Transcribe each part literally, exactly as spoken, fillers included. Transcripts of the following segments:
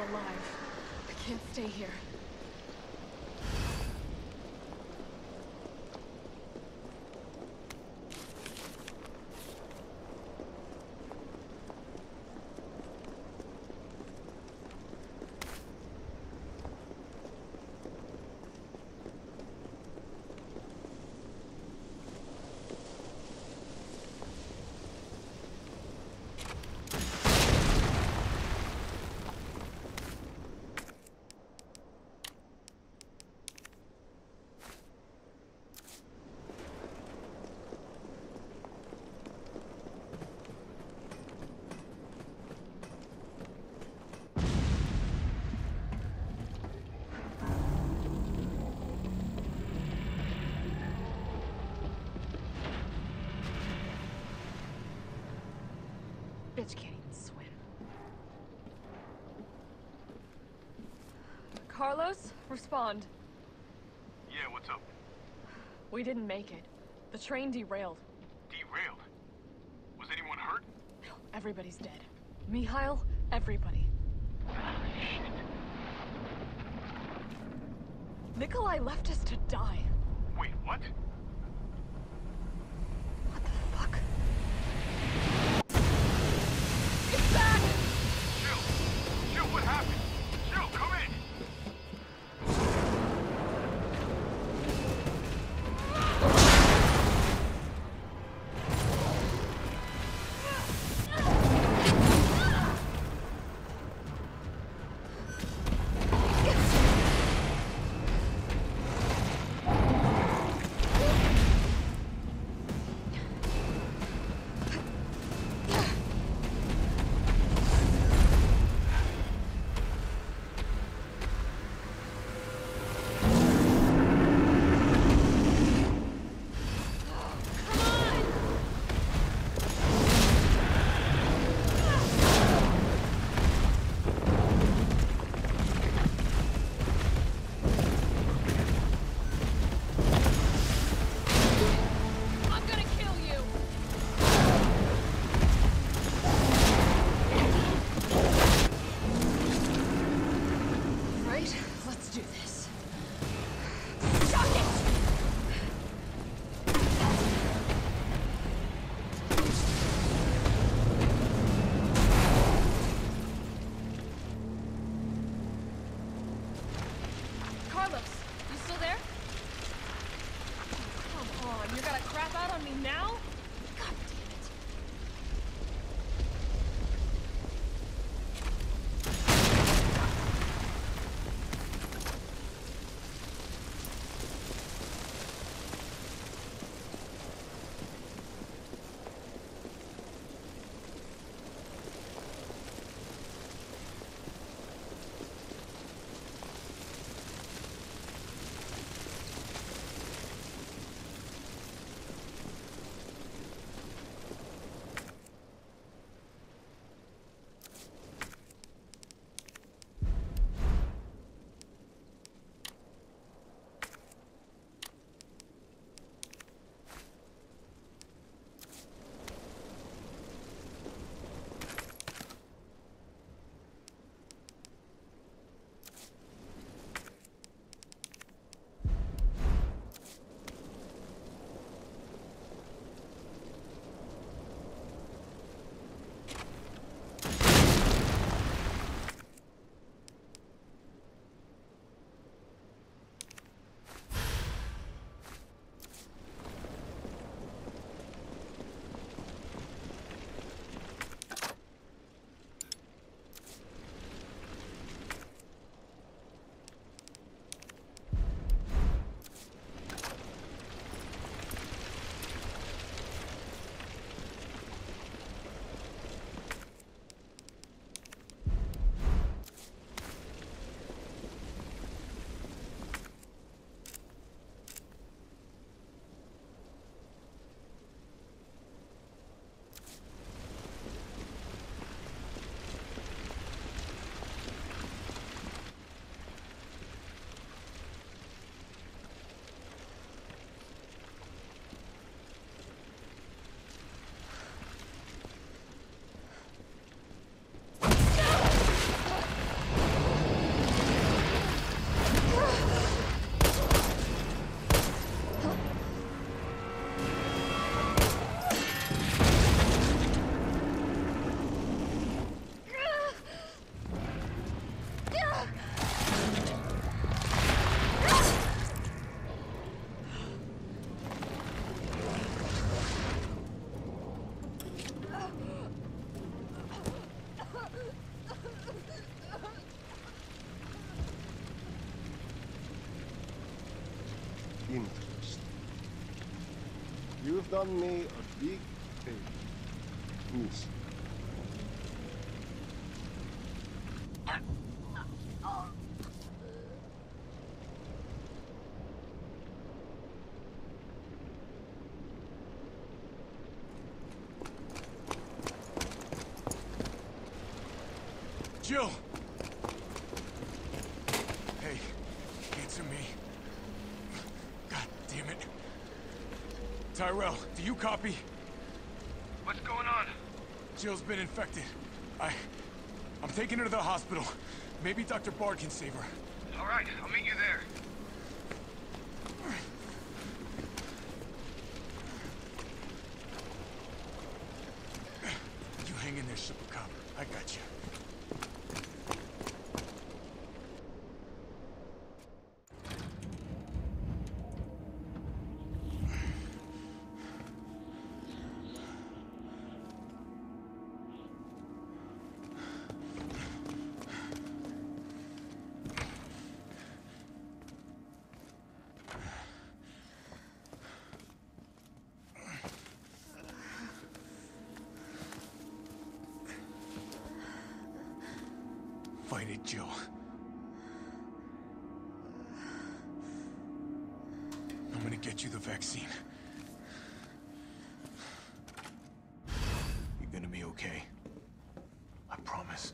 alive. I can't stay here. Bitch can't even swim. Carlos, respond. Yeah, what's up? We didn't make it. The train derailed. Derailed? Was anyone hurt? Everybody's dead. Mikhail, everybody. Shit. Nikolai left us to die. Wait, what? What the fuck? It's back! Jill! Jill, what happened? Jill, come in! Ah! interest. You've done me a big favor, miss. Jill! Hey, answer me. God damn it. Tyrell, do you copy? What's going on? Jill's been infected. I... I'm taking her to the hospital. Maybe Doctor Bard can save her. All right, I'll meet you there. You hang in there, Super Cop. I got you. Fight it, Jill. I'm gonna get you the vaccine. You're gonna be okay. I promise.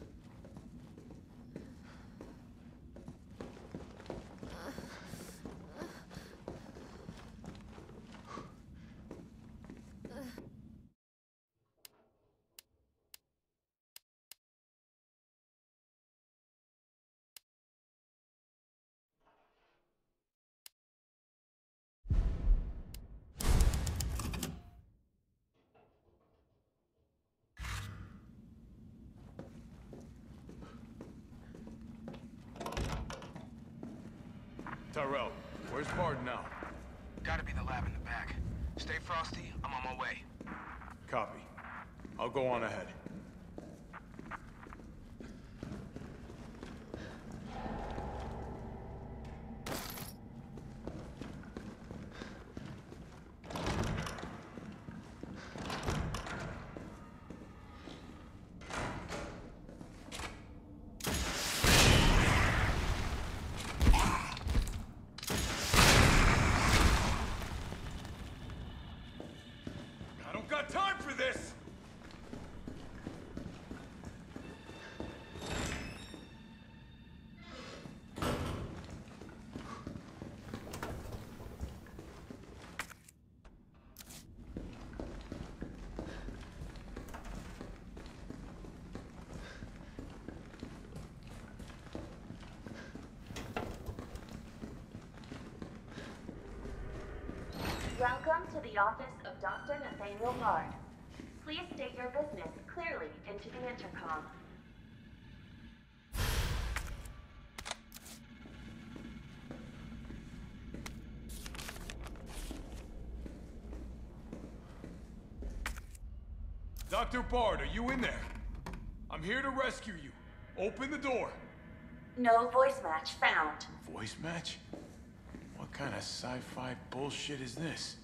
Tyrell, where's Bard now? Gotta be the lab in the back. Stay frosty, I'm on my way. Copy. I'll go on ahead. Got time for this! Welcome to the office of Doctor Nathaniel Bard. Please state your business clearly into the intercom. Doctor Bard, are you in there? I'm here to rescue you. Open the door. No voice match found. Voice match? What kind of sci-fi bullshit is this?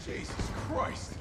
Jesus Christ!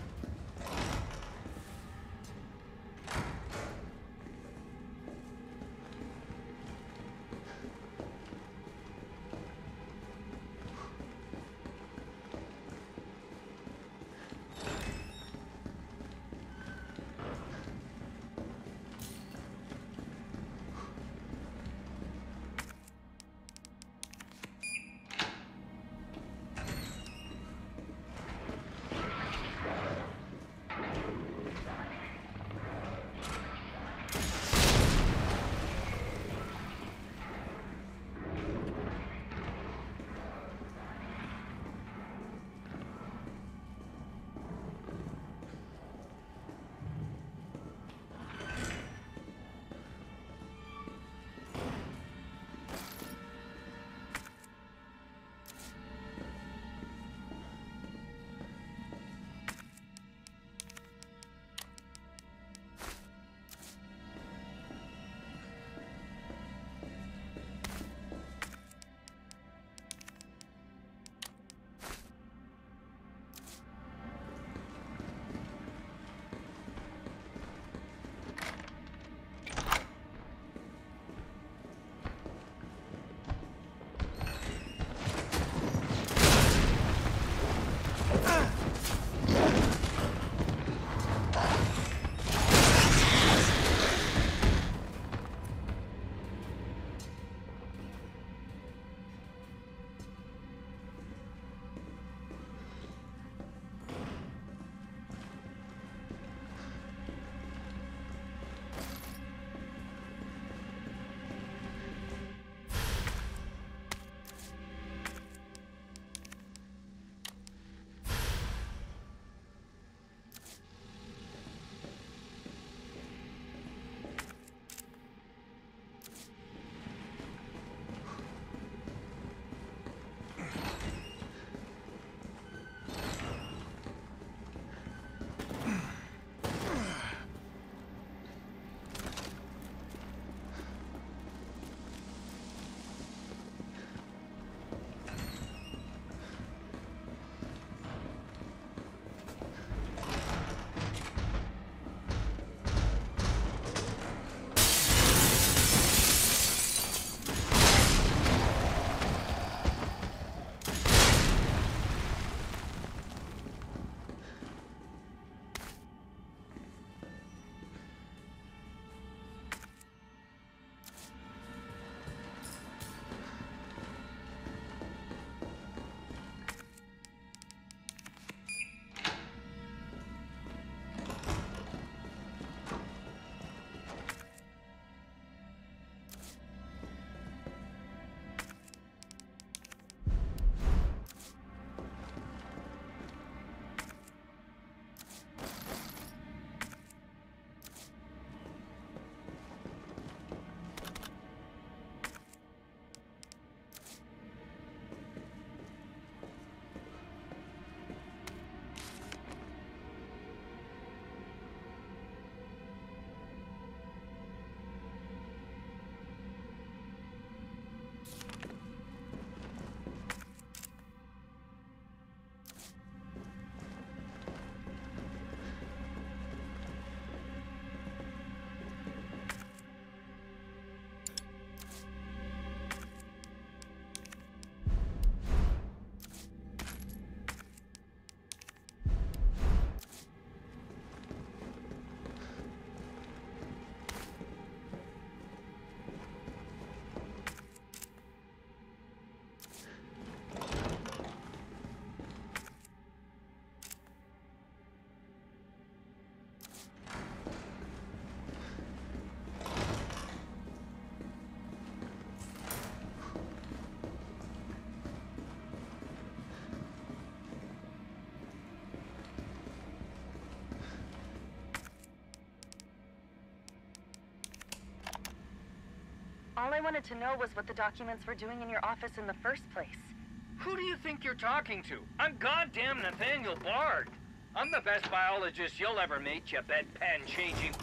All I wanted to know was what the documents were doing in your office in the first place. Who do you think you're talking to? I'm goddamn Nathaniel Bard. I'm the best biologist you'll ever meet, you bedpan-changing...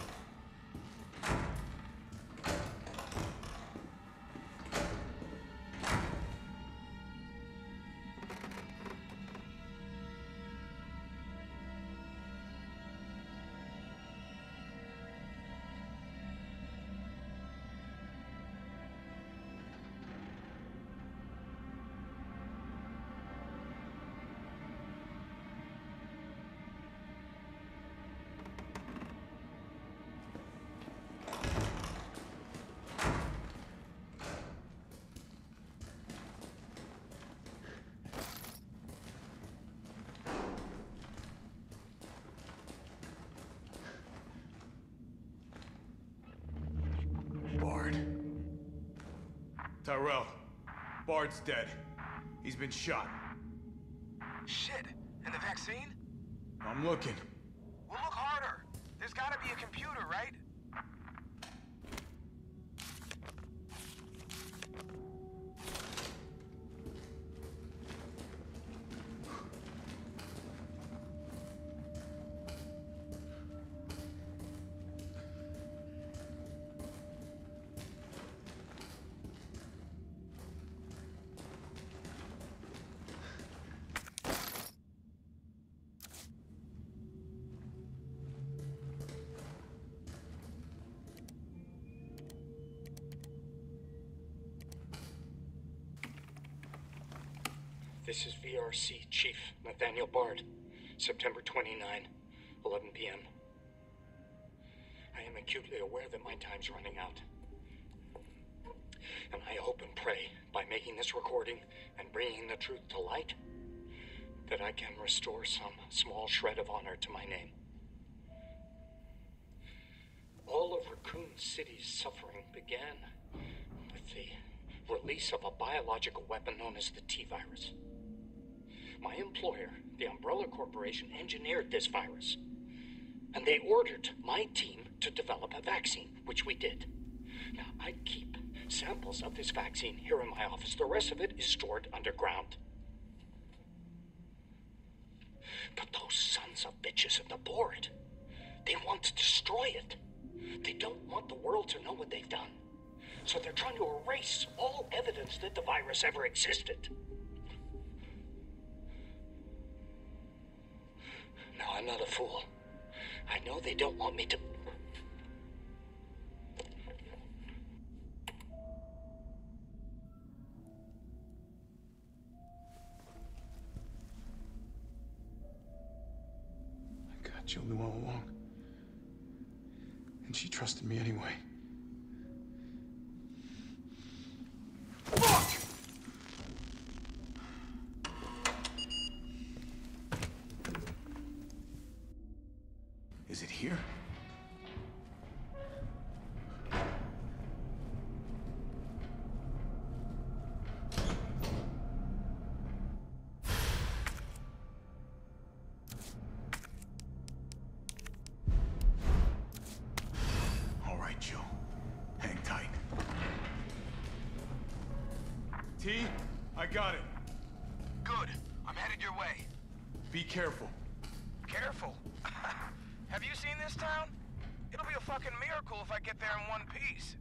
Tyrell, Bard's dead. He's been shot. Shit. And the vaccine? I'm looking. Well, look harder. There's gotta be a computer, right? This is V R C Chief Nathaniel Bard, September twenty-ninth, eleven p m I am acutely aware that my time's running out. And I hope and pray, by making this recording and bringing the truth to light, that I can restore some small shred of honor to my name. All of Raccoon City's suffering began with the release of a biological weapon known as the T-Virus. My employer, the Umbrella Corporation, engineered this virus, and they ordered my team to develop a vaccine, which we did. Now, I keep samples of this vaccine here in my office. The rest of it is stored underground. But those sons of bitches at the board, they want to destroy it. They don't want the world to know what they've done. So they're trying to erase all evidence that the virus ever existed. Now, I'm not a fool. I know they don't want me to... My God, Jill knew all along. And she trusted me anyway. Fuck! Is it here? All right, Jill. Hang tight. T, I got it. Good. I'm headed your way. Be careful. Careful. Have you seen this town? It'll be a fucking miracle if I get there in one piece.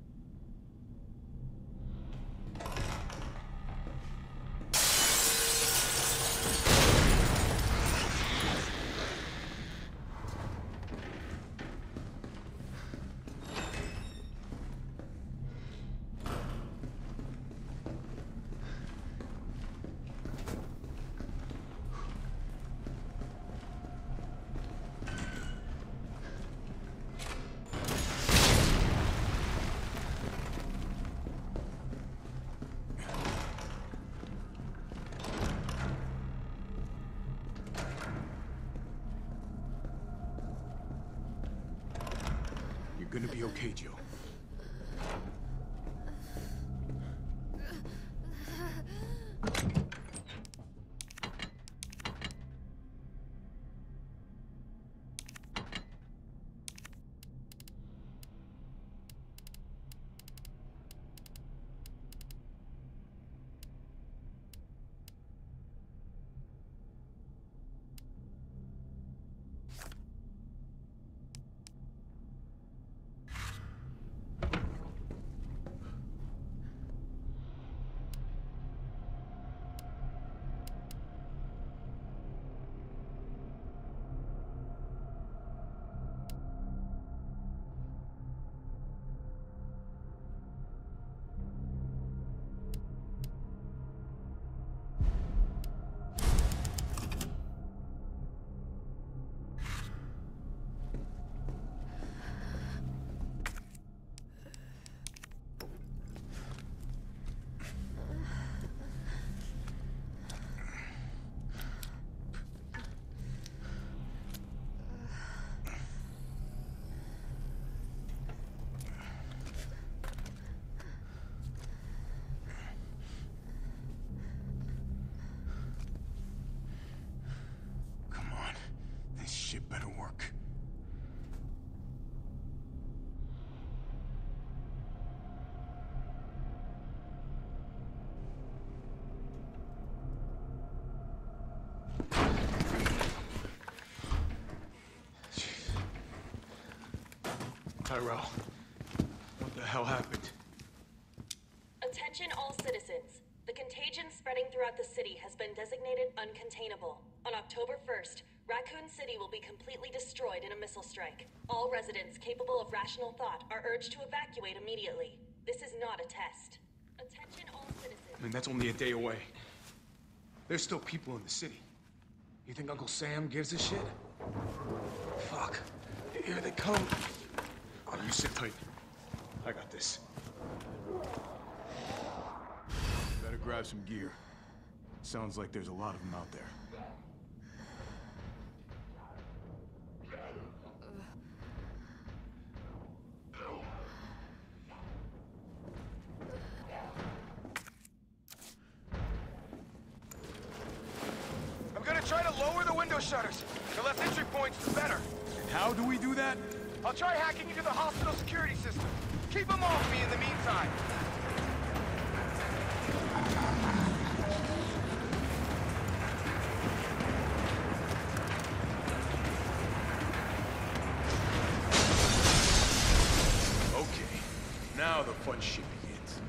You're gonna be okay, Jill. shit better work. Tyrell, what the hell happened? Attention all citizens. The contagion spreading throughout the city has been designated uncontainable. On October first, Raccoon City will be completely destroyed in a missile strike. All residents capable of rational thought are urged to evacuate immediately. This is not a test. Attention all citizens. I mean, that's only a day away. There's still people in the city. You think Uncle Sam gives a shit? Fuck. Here they come. Oh, you sit tight. I got this. Better grab some gear. Sounds like there's a lot of them out there. I'm gonna try to lower the window shutters. The less entry points, the better. And how do we do that? I'll try hacking into the hospital security system. Keep them off me in the meantime. Okay, now the fun shit begins.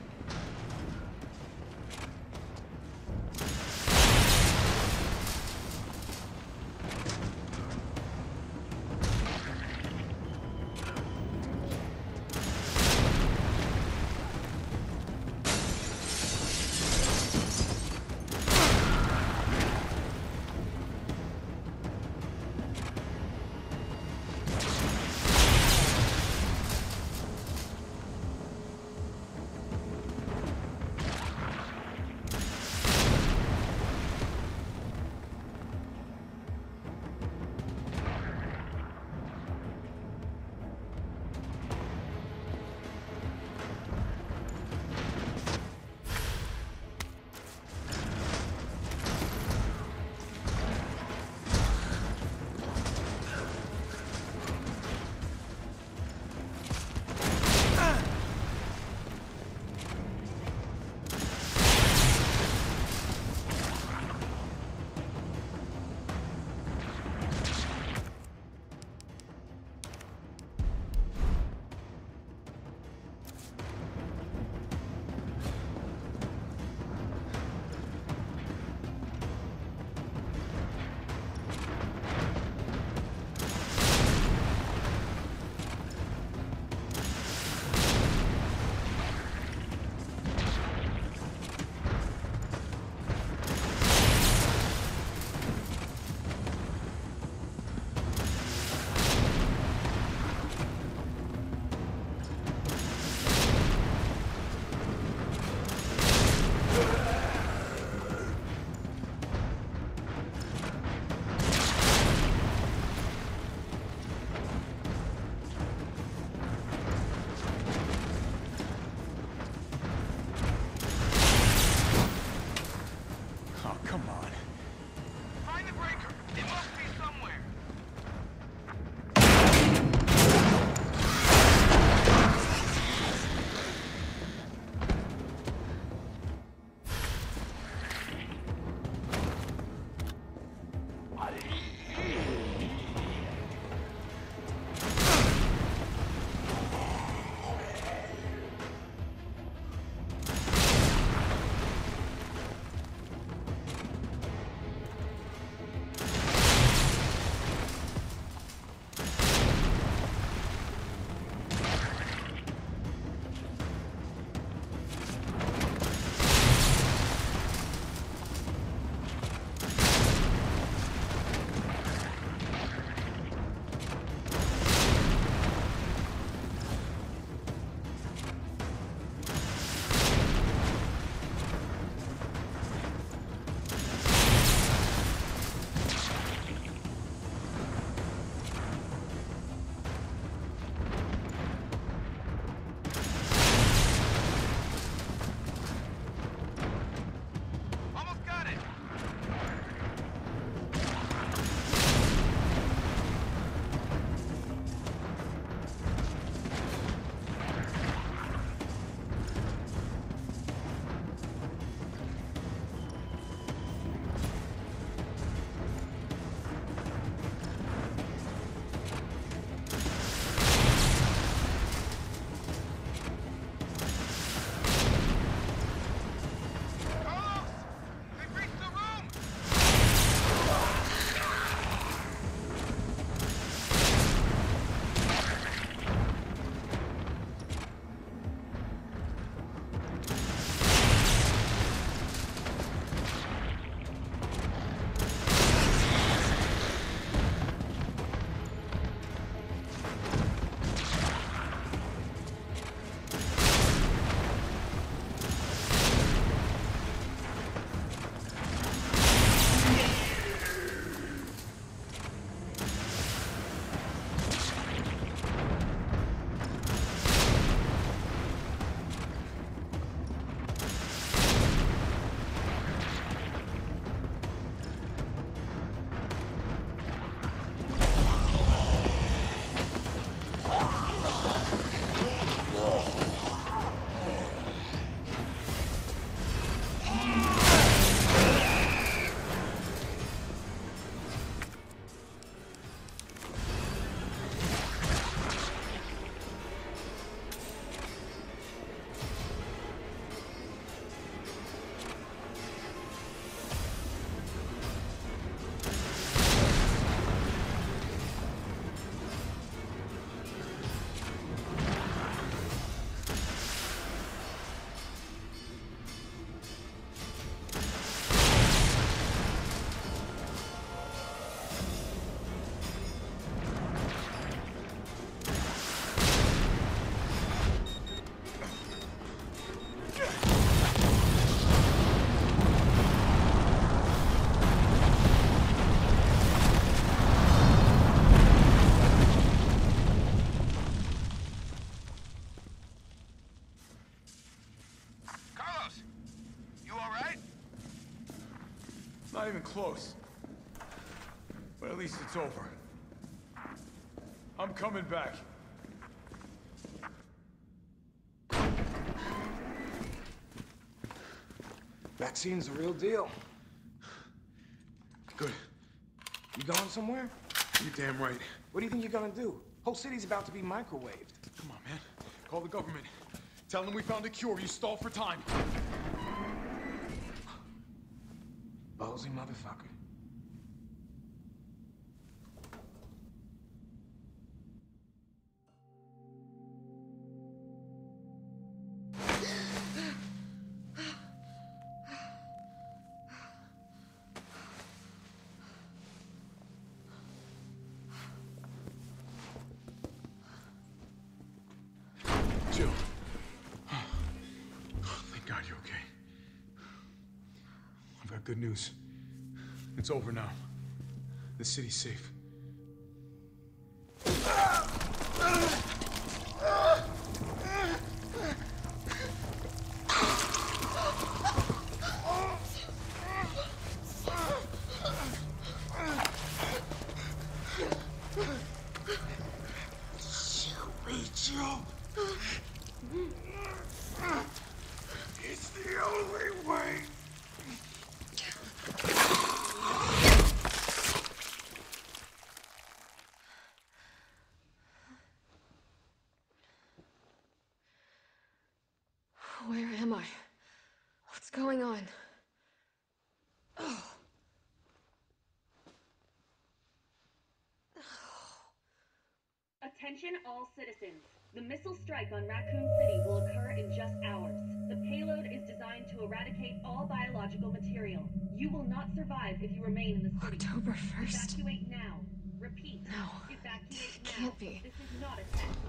even close. But at least it's over. I'm coming back. Vaccine's the real deal. Good. You going somewhere? You're damn right. What do you think you're gonna do? Whole city's about to be microwaved. Come on, man. Call the government. Tell them we found a cure. You stall for time. Ballsy motherfucker. Jill. Thank God you're okay. I've got good news. It's over now. The city's safe. Jill. It's the only way. Where am I? What's going on? Oh. Attention all citizens. The missile strike on Raccoon City will occur in just hours. The payload is designed to eradicate all biological material. You will not survive if you remain in the city. October first. Evacuate now. Repeat. No. Evacuate It now. can't be. This is not a test.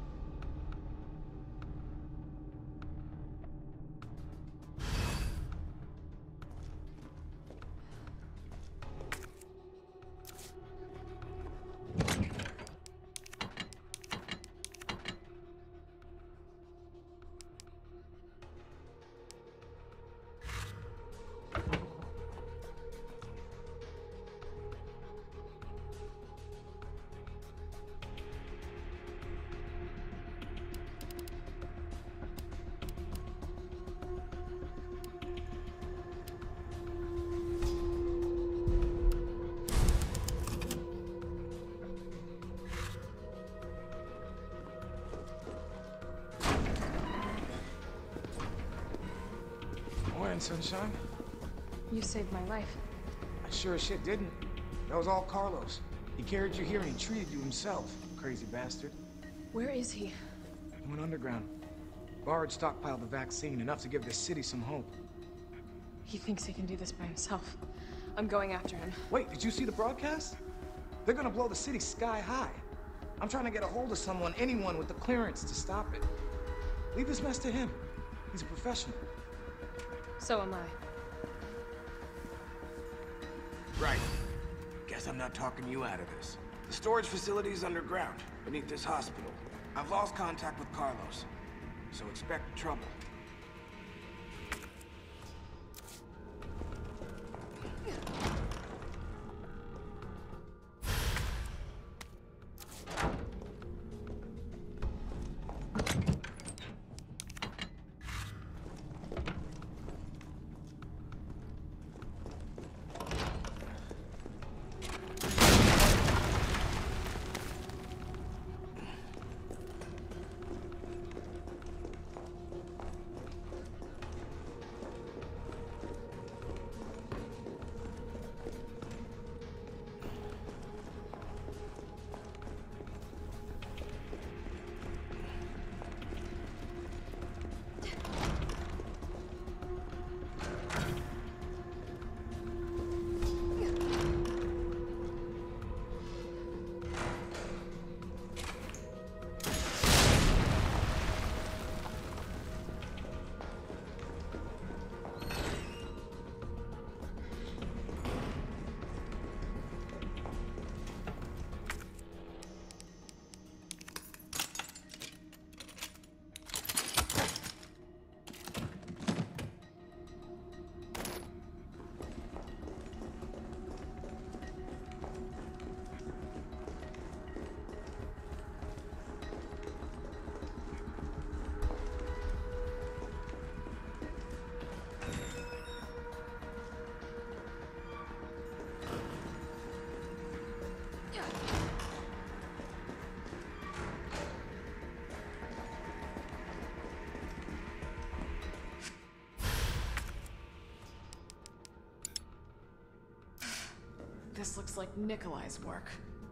Morning, sunshine. You saved my life. I sure as shit didn't. That was all Carlos. He carried you here and he treated you himself, crazy bastard. Where is he? He went underground. Bard stockpiled the vaccine, enough to give this city some hope. He thinks he can do this by himself. I'm going after him. Wait, did you see the broadcast? They're gonna blow the city sky high. I'm trying to get a hold of someone, anyone with the clearance to stop it. Leave this mess to him. He's a professional. So am I. Right. Guess I'm not talking you out of this. The storage facility is underground, beneath this hospital. I've lost contact with Carlos, so expect trouble. looks like Nikolai's work.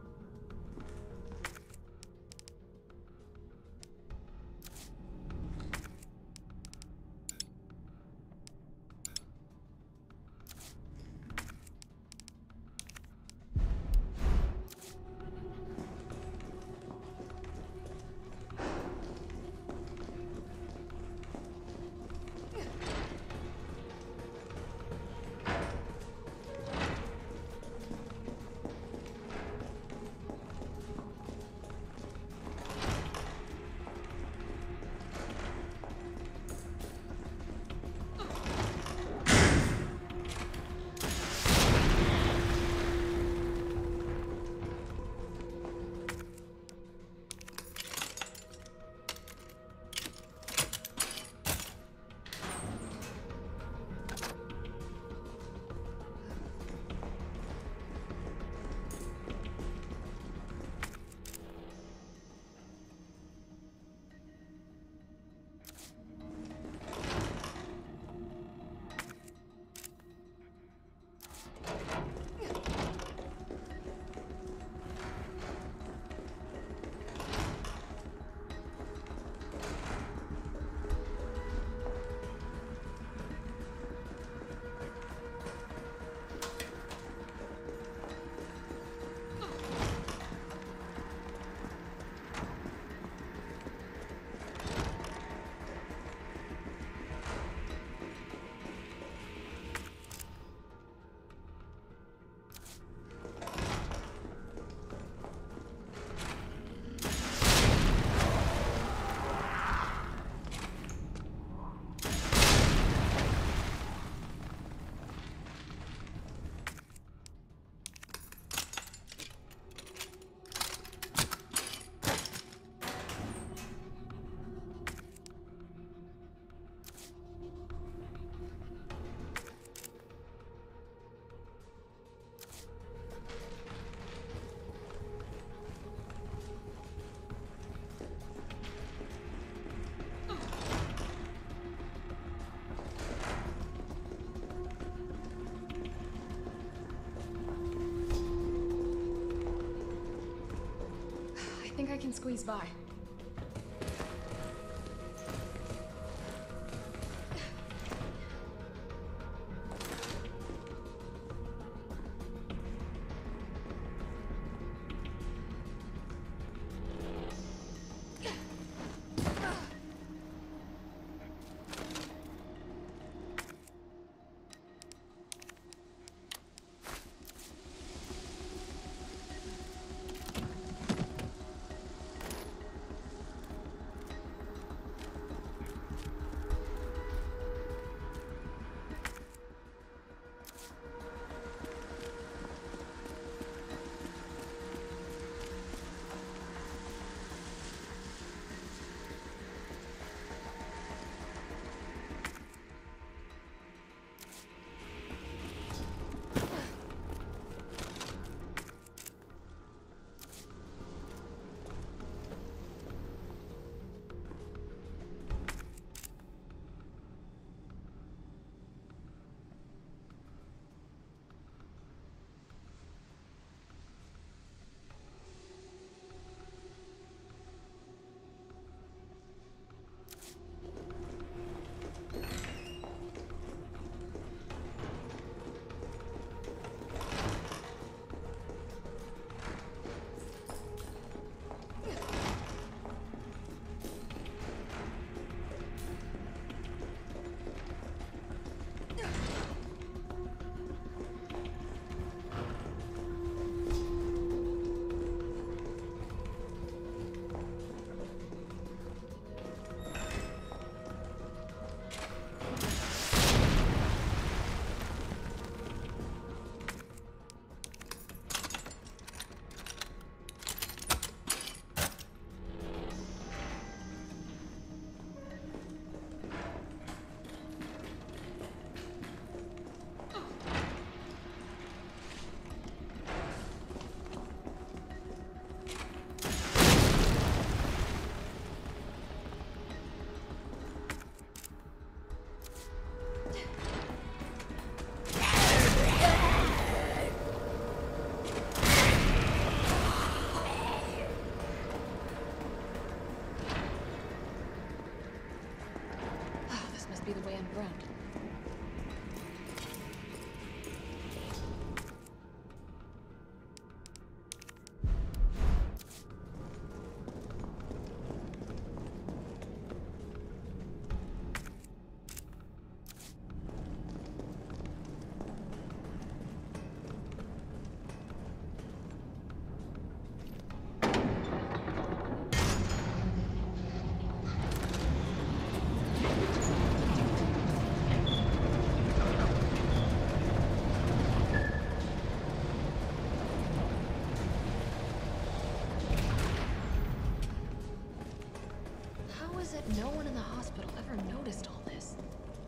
I think I can squeeze by. ground. How is it no one in the hospital ever noticed all this?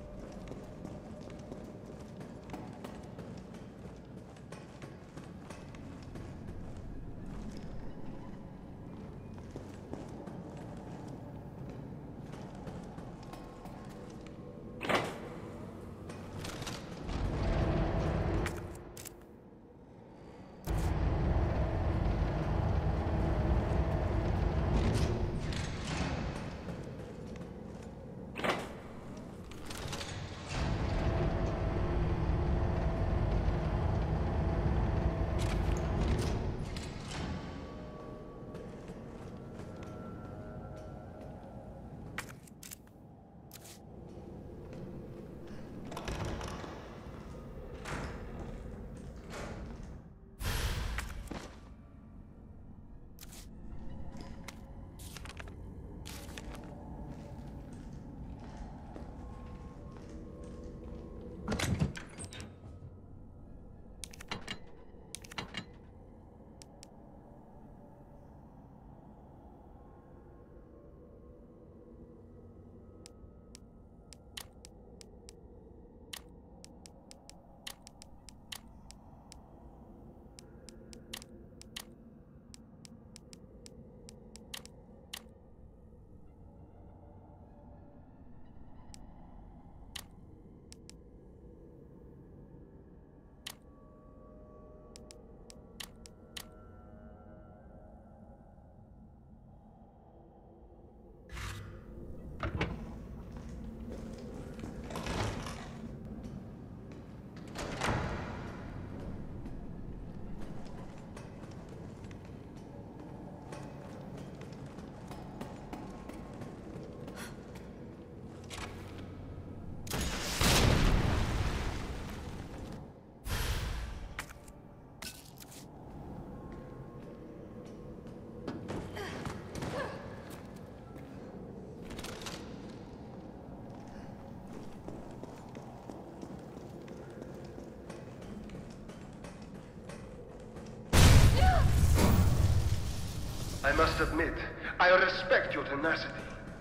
I must admit, I respect your tenacity,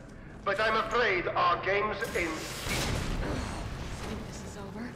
but I'm afraid our game's end. I think this is over.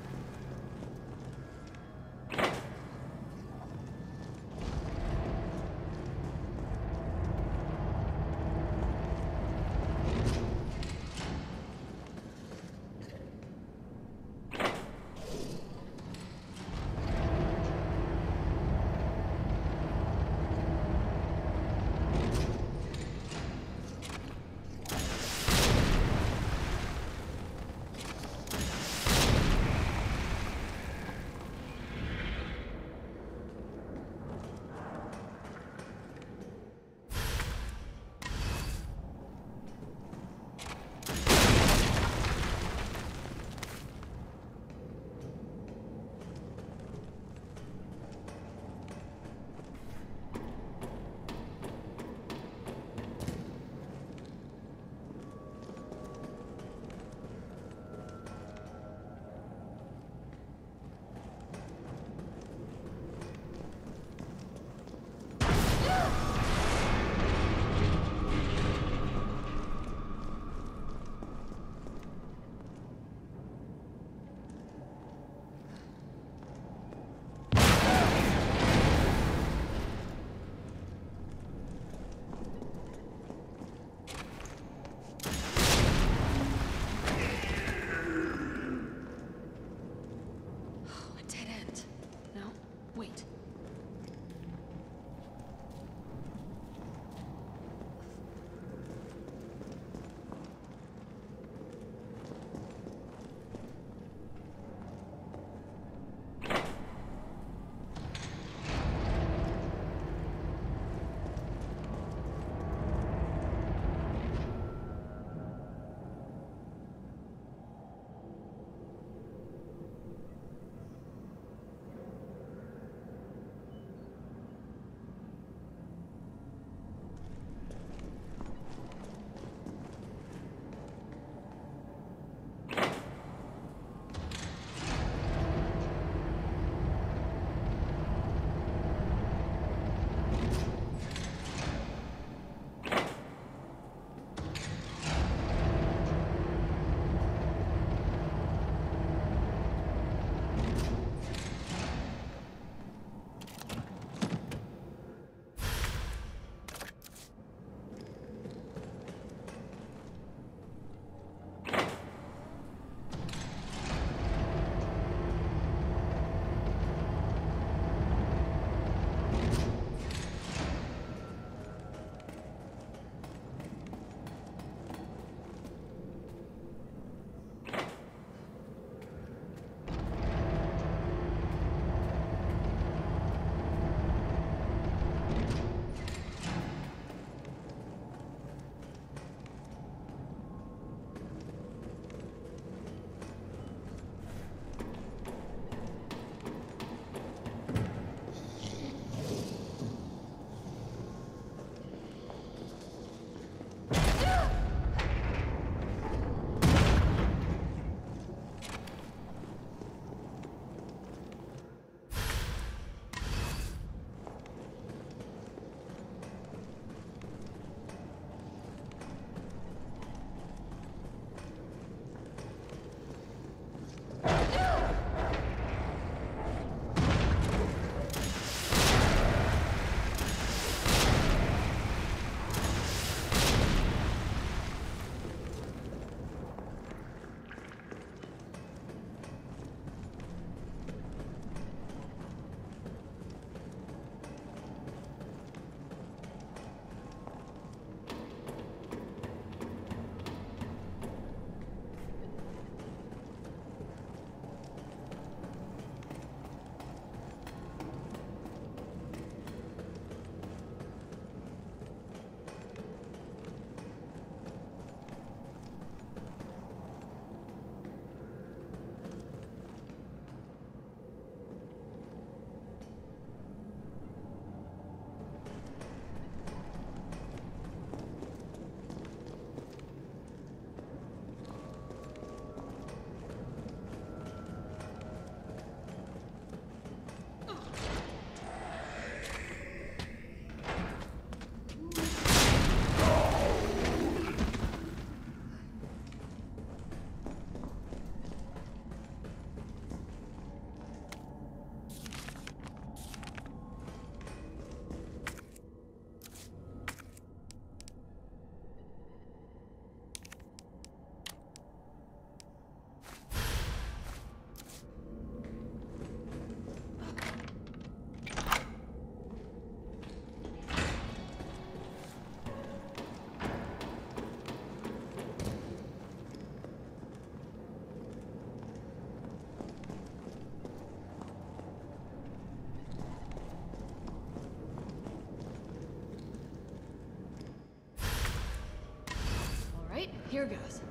Here goes.